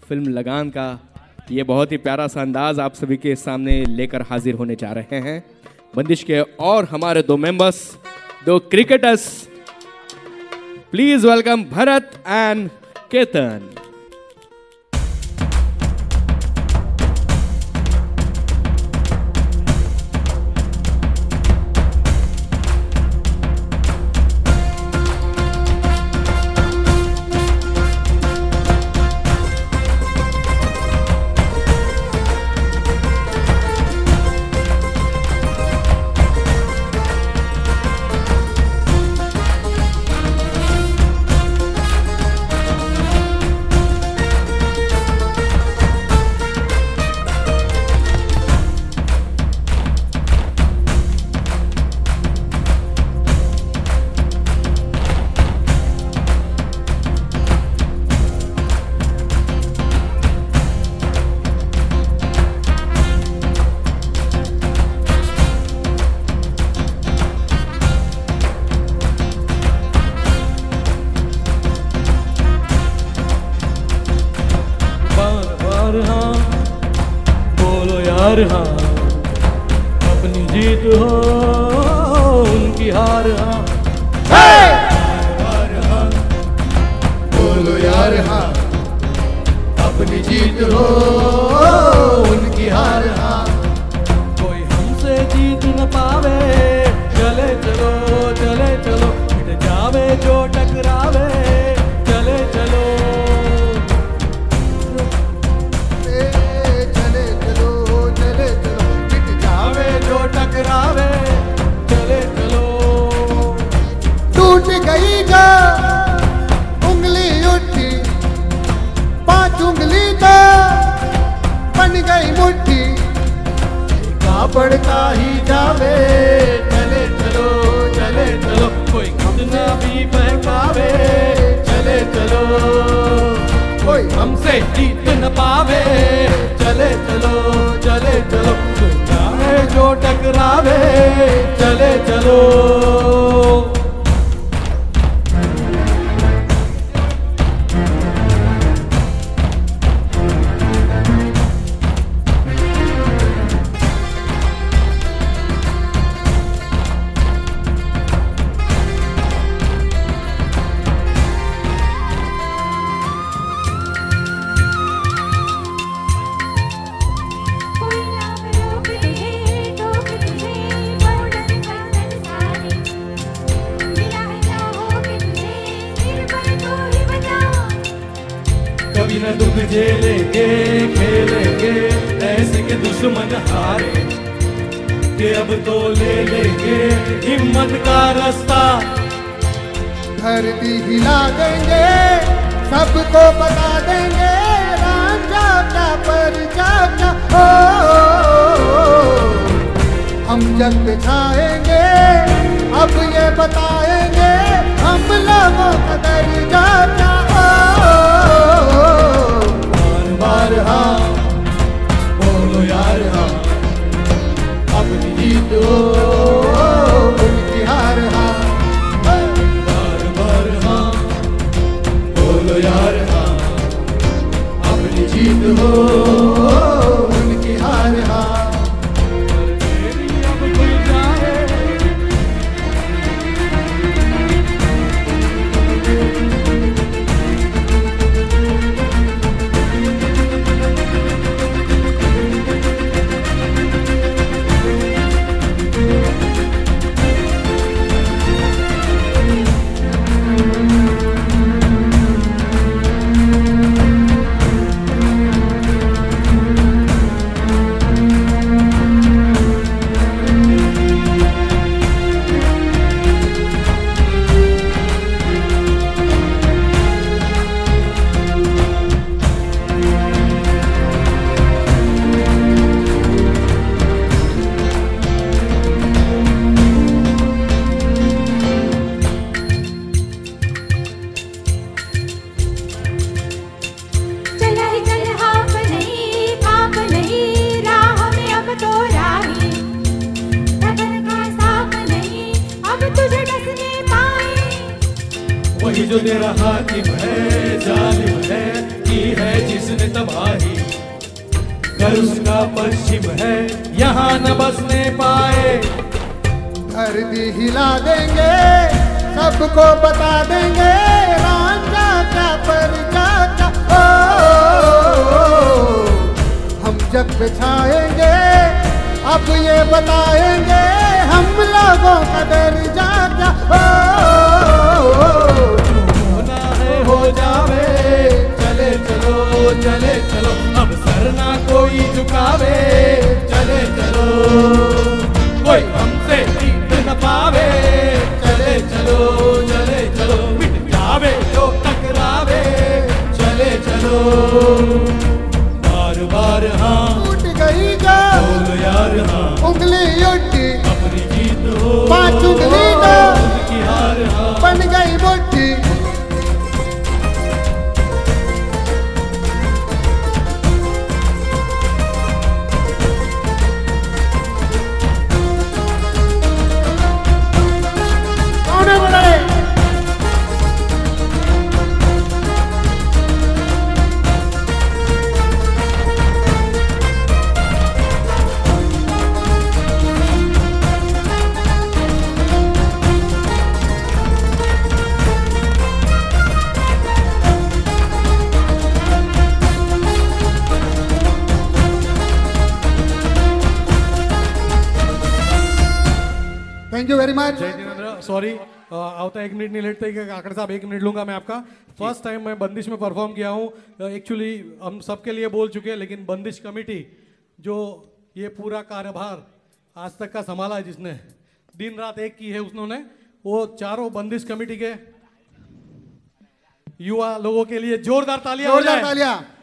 Film लगान का ये बहुत ही प्यारा सा अंदाज आप सभी के सामने लेकर हाजिर होने जा रहे हैं। बंदिश के और हमारे दो मेंबर्स, दो cricketers, please welcome Bharat and Ketan. हाँ, अपनी जीत हो उनकी हार हाँ, हार हाँ, बोलो यार हाँ, अपनी जीत हो उनकी हार हाँ, कोई हमसे जीत न पावे, चले चलो मिट जावे जो टकरावे, चले चलो टकरावे, चले चलो। टूट गई जो उंगली उठी, 5 उंगली तो बन गई मुट्ठी, कापड़ का ही जावे, चले चलो कोई कितना भी बहकावे, चले चलो कोई हमसे जीत न पावे, चले चलो कोई चाहे जो टकरावे, चले चलो। कभी न दुख झेलेंगे, खेलेंगे ऐसे के दुश्मन हारे, कि अब तो ले लेंगे हिम्मत का रास्ता, धरती हिला देंगे, सबको बता देंगे, राजा का पर जाता हम जग पे छाएंगे, अब ये बताएंगे हम लोगों का दर्जा क्या बार हाँ, बोलो यार हाँ, अपनी जीत हो उनकी हार हाँ, बार हाँ, बोलो यार हाँ, अपनी जीत हो उनकी हार हाँ। वही जो तेरा हाकिम है, जालिम है, की है जिस उसने तबाही घर उसका पश्चिम है यहाँ न बसने पाए। धरती हिला देंगे सबको बता देंगे रांझा क्या परिचा क्या हम जग बिछाएंगे अब ये बताएंगे हम लोगों का दर्जा क्या होना है हो जावे चले चलो अब सर ना कोई झुकावे चले चलो कोई हमसे जीत न पावे चले चलो मिट जावे तो टकरावे चले चलो बार बार हाँ टूट गई जो बोलो यार हाँ उंगली उठी अपनी जीत हो 5 उंगली जो उनकी हार हाँ बन गई मुट्ठी। Thank you very much. जय जिनेंद्र सॉरी आवता 1 मिनट नहीं लेट थे आकड़ साहब 1 मिनट लूंगा मैं आपका। फर्स्ट टाइम मैं बंदिश में परफॉर्म किया हूँ। एक्चुअली हम सबके लिए बोल चुके हैं लेकिन बंदिश कमेटी जो ये पूरा कार्यभार आज तक का संभाला है जिसने दिन रात एक की है उसने वो चारों बंदिश कमेटी के युवा लोगों के लिए जोरदार तालियां हो जाए। तालियां।